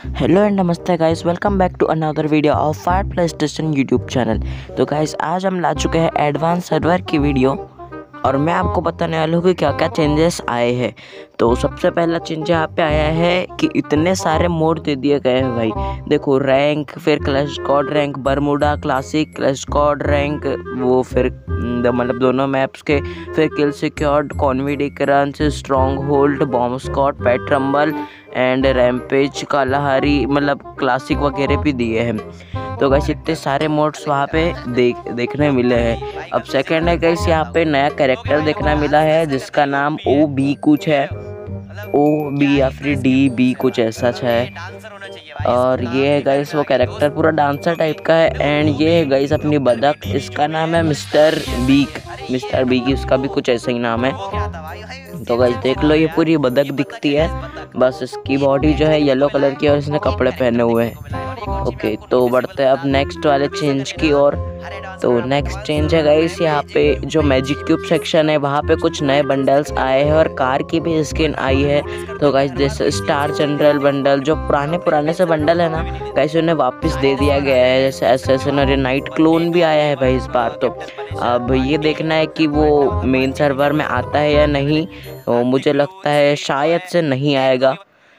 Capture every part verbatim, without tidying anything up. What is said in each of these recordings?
Hello and नमस्ते guys, welcome back to another video of fire play station YouTube channel. तो guys आज हम ला चुके हैं एडवांस सर्वर की वीडियो और मैं आपको बताने वाला हूँ कि क्या क्या चेंजेस आए हैं। तो सबसे पहला चेंज यहाँ पे आया है कि इतने सारे मोड दे दिए गए हैं भाई। देखो रैंक, फिर clash squad rank, Bermuda classic, clash squad rank, वो फिर मतलब दोनों मैप्स के, फिर किल सिक्योर्ड, कॉन्विडिकरेंस, stronghold, bomb squad, pet rumble and rampage, Kalahari, मतलब क्लासिक वगैरह भी दिए हैं। तो गाइस इतने सारे मोड्स वहाँ पे देख देखने मिले हैं। अब सेकंड है गाइस, यहाँ पे नया कैरेक्टर देखना मिला है जिसका नाम ओ बी कुछ है, ओ बी या फिर डी बी कुछ ऐसा है। और ये है गाइस वो कैरेक्टर पूरा डांसर टाइप का है। एंड ये है गाइस अपनी बदक, इसका नाम है मिस्टर बीक, मिस्टर बीक इसका भी कुछ ऐसा ही नाम है। तो गाइस देख लो, ये पूरी बदक दिखती है, बस इसकी बॉडी जो है येलो कलर की और इसने कपड़े पहने हुए हैं। ओके तो बढ़ते हैं अब नेक्स्ट वाले चेंज की ओर। तो नेक्स्ट चेंज है गाइस, यहाँ पे जो मैजिक क्यूब सेक्शन है वहाँ पे कुछ नए बंडल्स आए हैं और कार की भी स्किन आई है। तो गाइस जैसे स्टार जनरल बंडल, जो पुराने पुराने से बंडल है ना गाइस, उन्हें वापस दे दिया गया है। जैसे एसेसन और नाइट क्लोन भी आया है भाई इस बार। तो अब ये देखना है कि वो मेन सर्वर में आता है या नहीं। तो मुझे लगता है शायद से नहीं आएगा।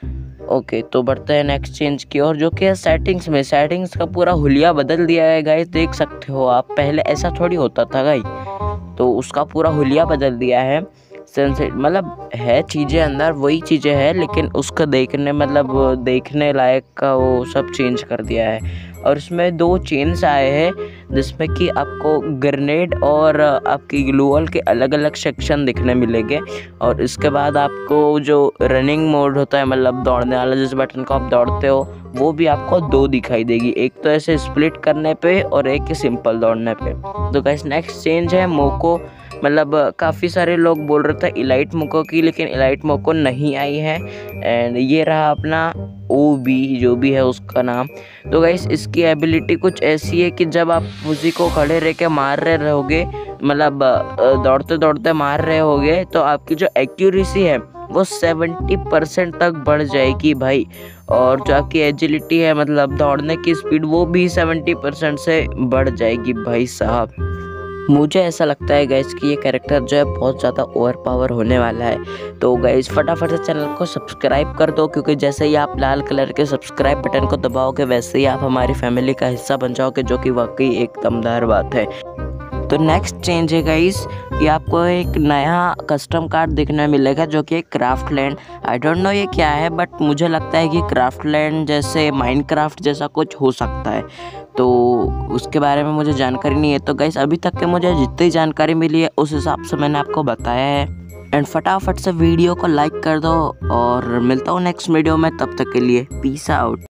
ओके तो बढ़ते हैं नेक्स्ट चेंज की ओर, जो कि है सेटिंग्स में। सेटिंग्स का पूरा हुलिया बदल दिया है गाइस, देख सकते हो आप। पहले ऐसा थोड़ी होता था गाइस, तो उसका पूरा हुलिया बदल दिया है। सेंसेट मतलब है चीज़ें अंदर वही चीज़ें हैं, लेकिन उसको देखने मतलब देखने लायक का वो सब चेंज कर दिया है। और इसमें दो चेन्स आए हैं जिसमें कि आपको ग्रेनेड और आपकी ग्लूवॉल के अलग अलग सेक्शन दिखने मिलेंगे। और इसके बाद आपको जो रनिंग मोड होता है, मतलब दौड़ने वाला, जिस बटन को आप दौड़ते हो, वो भी आपको दो दिखाई देगी, एक तो ऐसे स्प्लिट करने पे और एक सिंपल दौड़ने पे। तो गाइस नेक्स्ट चेंज है मोको, मतलब काफ़ी सारे लोग बोल रहे थे इलाइट मोको की, लेकिन इलाइट मोको नहीं आई है। एंड ये रहा अपना ओ बी जो भी है उसका नाम। तो गाइस इसकी एबिलिटी कुछ ऐसी है कि जब आप उसी को खड़े रह के मार रहे रहोगे, मतलब दौड़ते दौड़ते मार रहे होगे, तो आपकी जो एक्यूरेसी है वो सेवेंटी परसेंट तक बढ़ जाएगी भाई। और जो आपकी एजिलिटी है, मतलब दौड़ने की स्पीड, वो भी सेवेंटी परसेंट से बढ़ जाएगी भाई साहब। मुझे ऐसा लगता है गाइस कि ये कैरेक्टर जो है बहुत ज़्यादा ओवर पावर होने वाला है। तो गाइस फटाफट से चैनल को सब्सक्राइब कर दो, क्योंकि जैसे ही आप लाल कलर के सब्सक्राइब बटन को दबाओगे वैसे ही आप हमारी फैमिली का हिस्सा बन जाओगे, जो कि वाकई एक दमदार बात है। तो नेक्स्ट चेंज है गाइस कि आपको एक नया कस्टम कार्ड देखने मिलेगा, जो कि craft land. I don't know ये क्या है, बट मुझे लगता है कि क्राफ्ट लैंड जैसे माइनक्राफ्ट जैसा कुछ हो सकता है। तो उसके बारे में मुझे जानकारी नहीं है। तो गाइस अभी तक के मुझे जितनी जानकारी मिली है उस हिसाब से मैंने आपको बताया है। एंड फटाफट से वीडियो को लाइक कर दो और मिलता हूँ नेक्स्ट वीडियो में, तब तक के लिए पीस आउट।